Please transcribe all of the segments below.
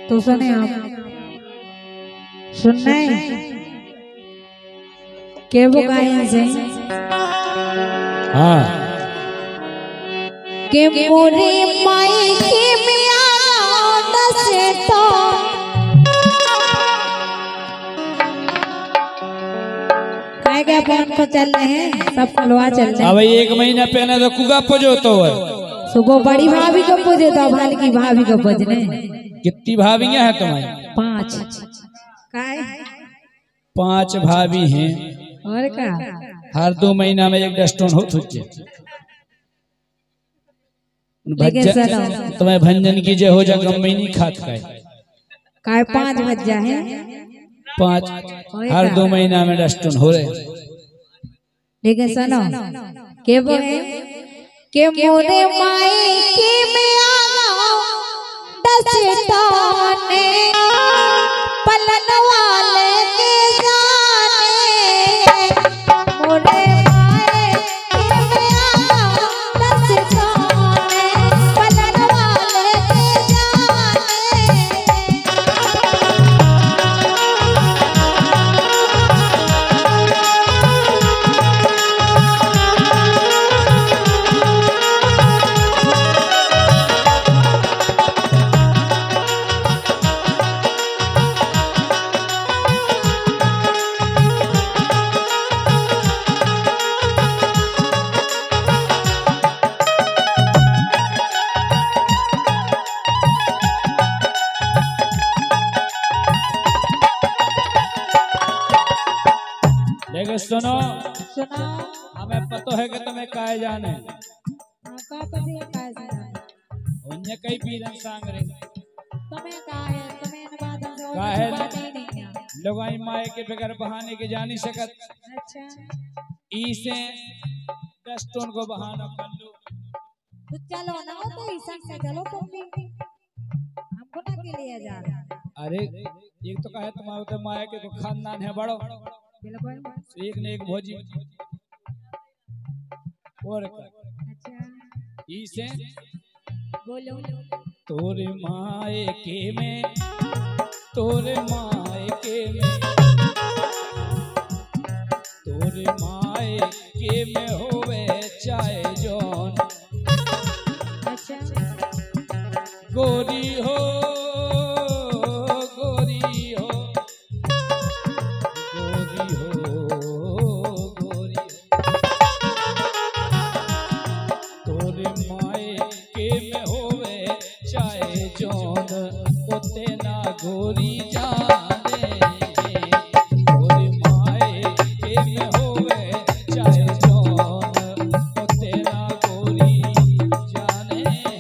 तो सुने आप सुनना है के वो गायन से हाँ के मोरे माई के मिया दसे तो काय क्या अपन को चल रहे हैं सब खलवा चल रहे हैं। अब एक महीना पहले तो कुगा पुजो तो सुबह बड़ी भाभी को पूजे तो भाल की भाभी को पूजने कितनी भाभियां हैं तुम्हारी? 5 काय 5 भाभी हैं और का हर 2 महीना में एक डस्टोन हो तुझे तुम्हें भंजन की जय हो जा गम महीनी खात काय 5 बज जा है 5 हर 2 महीना में डस्टोन हो रहे। लेकिन सुनो के वो है के मोरे माई के मिया दसताने पलन वाले के जाने मोरे माई के मिया दसताने पलन वाले के जाने लेकिन सुनो सुना हमें पता है कि तुम्हें काहे जाने का पति काय जाने उन्हें कई पीरन सांग रहे तुम्हें काय तुम्हें न बात से काहे नहीं है। लोग आई माए के बगैर बहाने के जानी सकत अच्छा इसे डस्टोन को बहाना कर लो तो चलो ना तो ईसा से चलो तुम भी हमको ना के लिए जा रहा। अरे एक तो कहे तुम्हारे तो माए के तो खानदान है बड़ो बिल्कुल एक ने एक भोजी और अच्छा इसे बोलो तोरे माए के में तोरे माए के में तोरे माए के में होवे चाहे जौन अच्छा गोरी हो गोरी हो गोरी हो गोरी तोरे माए के में होवे चाहे जौन ओते ना गोरी जाने तोरे माए के में होवे चाहे जौन ओते ना गोरी जाने।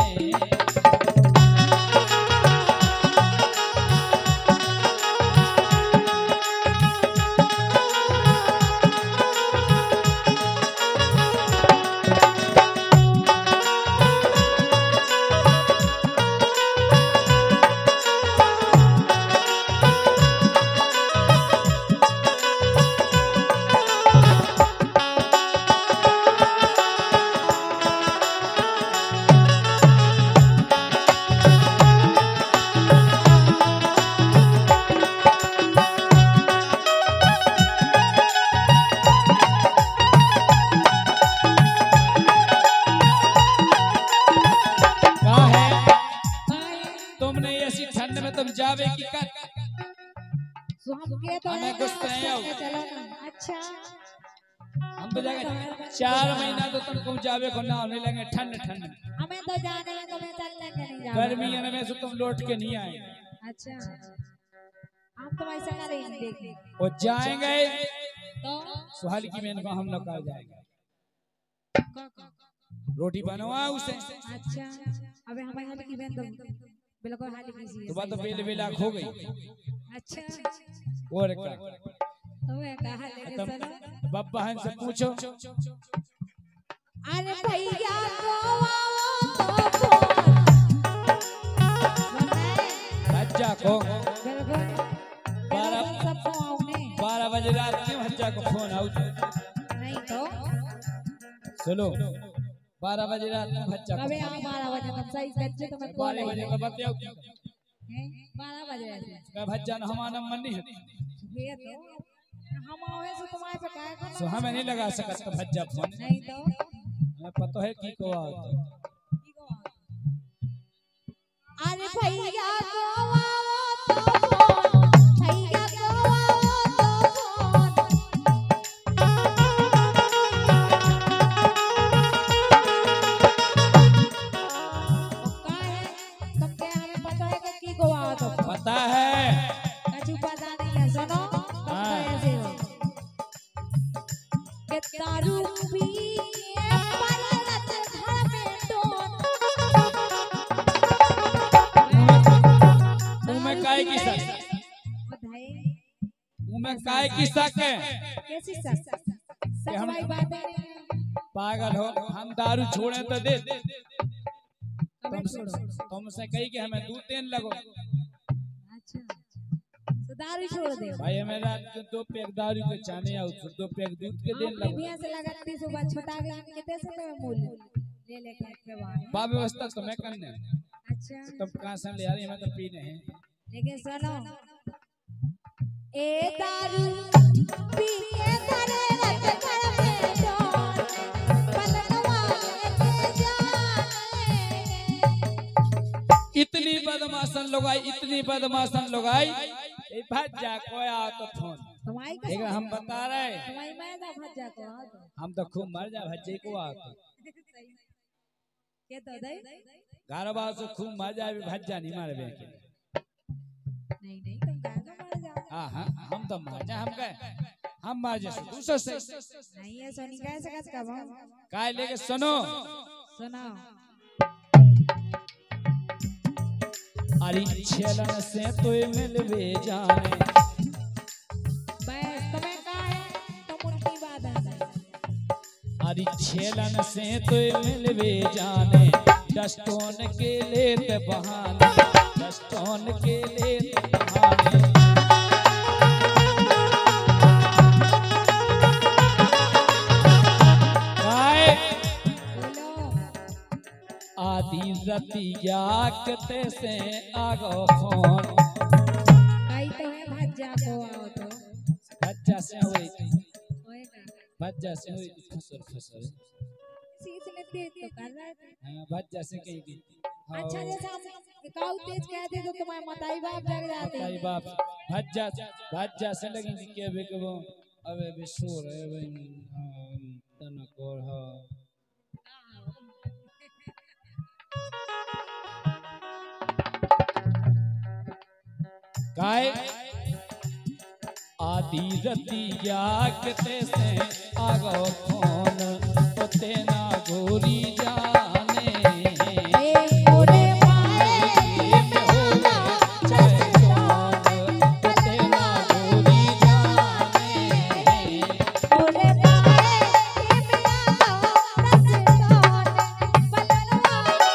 तुमने ऐसी ठंड में तुम जावे की कर सो हम के तो हमें गुस्सा है आओ चलो ना अच्छा हम तो जाएंगे 4 महीना तो तुम जावे को ना होने लगे ठंड ठंड हमें तो जाने हैं तुम्हें चलने के नहीं जाना गर्मी में से तुम लौट के नहीं आए अच्छा हम तो ऐसा ना नहीं देखेंगे और जाएंगे तो सुहाल की बहन को हम लोग कर जाएंगे रोटी बनवा उसे अच्छा अबे हमारे हाल की बहन तो बिल्कुल हाल की तो बात तो बेल बेला खो गई अच्छा और क्या तो मैं कहा लेके चलो बब्बा हन से पूछो अरे भैया हज्जा को बिल्कुल 12 बजे रात क्यों हज्जा को फोन आउट नहीं तो सुनो 12 बजे रात में बच्चा कभी हम 12 बजे तक सही बच्चे तो मैं कॉल 12 बजे का बताओ 12 बज रहे थे का भज्जा न हमारा मन नहीं है ये तो हम आवे से तुम्हारे पे काय करना सो हमें नहीं लगा सकत का भज्जा फोन नहीं तो हमें पता है की को आओ अरे भैया को आओ तो फोन भैया को आओ तो फोन तुमके हमें पता है कि की को आओ तो पता है कछु पता नहीं है सुनो तुम तो ऐसे हो के दारू पी के पलट घर में डोन मुंह काय की सक बधाई मुंह काय की सक कैसी सक सब हम- भाई बातें पागल हो हम दारू छोड़े तो दे हमें छोड़ो तुमसे कही कि हमें दूध देने लगो अच्छा तो दारू छोड़ दे भाई हमें रात को 2 पैक दारू के चाने आओ फिर 2 पैक दूध के देने लगो भैया से लगाती सुबह छोटा गया कितने से मैं मूल ले लेके के बाद बा व्यवस्था तो मैं करने अच्छा तब कहां से ले आ रही हमें तो पीने हैं लेकिन सुनो ए दारू पी के धरे रत घर में डोर पलनवा लेके जाने इतनी बदमाशन लोगाई ए भज्जा कोया तो फोन तुम्हारी लेकिन हम बता रहे तुम्हारी मैदा भज्जा को आओ तो हम तो खूब मर जा भज्जे को आ के तो दई घर बार से खूब मर जा भज्जा नहीं मारे बे नहीं तुम कहां मार जाओ हां हां हम तो मार जा हम मार जा दूसरे से नहीं है सोनी कैसे कस का काय लेके सुनो सुनाओ अरे छलन से तो मिलवे जाने बस तुम्हें कहा है तुम उनकी बात है अरे छलन से तो मिलवे जाने डस्टोन के लेते बहाने डस्टोन के लेते बहाने काय बोलो आदि रतिया कते से आगो फोन कई तो है भज्जा को आओ तो भज्जा से होई होएगा भज्जा से होई फसर सीखने दे तो कर रहे थे हां भज्जा से कही गई अच्छा जैसे हम काऊ तेज कहते तो तुम्हारे मताई बाप जग जाते बताई बाप भज्जा से लगी के बे के वो अबे बिशोर है भाई तना को हा काय आदि रतिया कते से आगो फोन ओते ना गोरी जाने ए मोरे माए चाहे कौन ओते ना गोरी जाने मोरे माए के मिला रस डोन पलनवा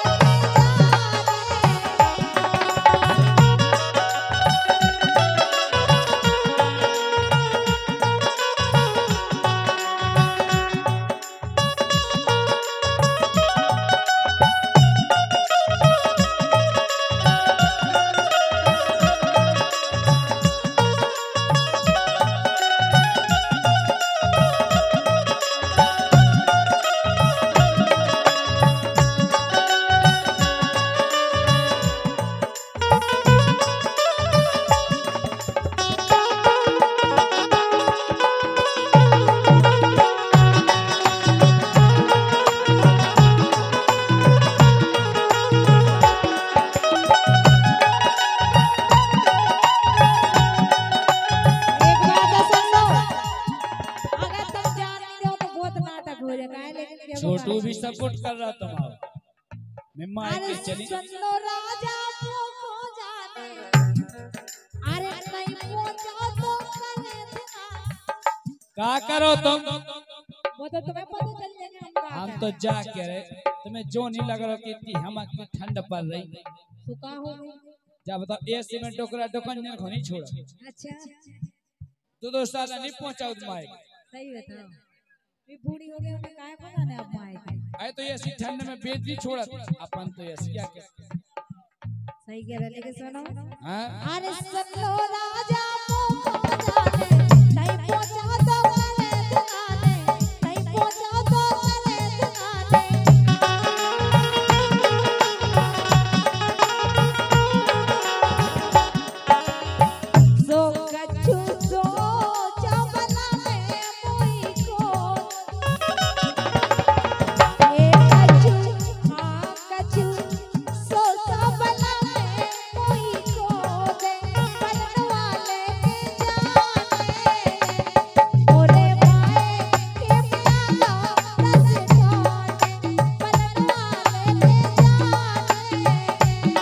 छोटू भी सपोर्ट कर रहा तुम्हारा मैं माई के चली सुनो राजा को जाने अरे नहीं पहुंचा तो करे क्या करो तुम वो तो तुम्हें पता चल जाएगा हम तो जा के रहे तुम्हें जो नहीं लग रहा कि इतनी हम ठंड पड़ रही सुखा हो गई जा बताओ एसी में टोकरा दुकान को नहीं छोड़ा अच्छा तो साला नहीं पहुंचा माई सही बताओ ये बूढ़ी हो गई उन्हें काहे पता नहीं अब माई आए तो ऐसी ठंड में बेच भी छोड़ा अपन तो ऐसी क्या सही कह रहे लेकिन सुनो हाँ अरे सल्लो राजा मोको जाने नहीं पहुंचा तो वाले दुकाने नहीं पहुंचा तो वाले दुकाने सो कछु सो चबला में मुई को ए कछु हाँ कछु सो चबला में मुई को दे बनवाले के जाने ओरे माए के प्याला रस जाने बनवाले के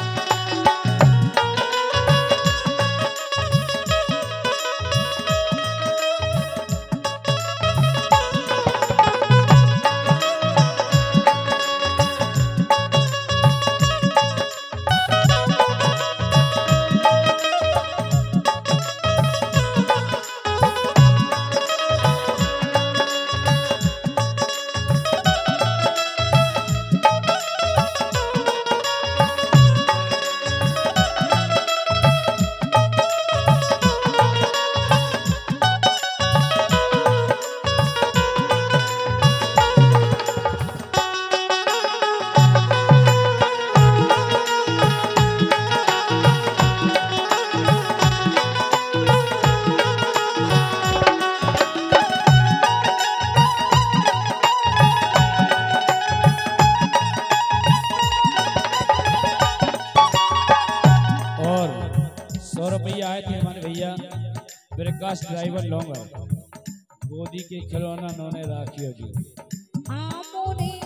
₹100 आए थे हमारे भैया प्रकाश ड्राइवर लॉन्गर गोदी के खिलौना नौने राखियो जी हाँ मोरे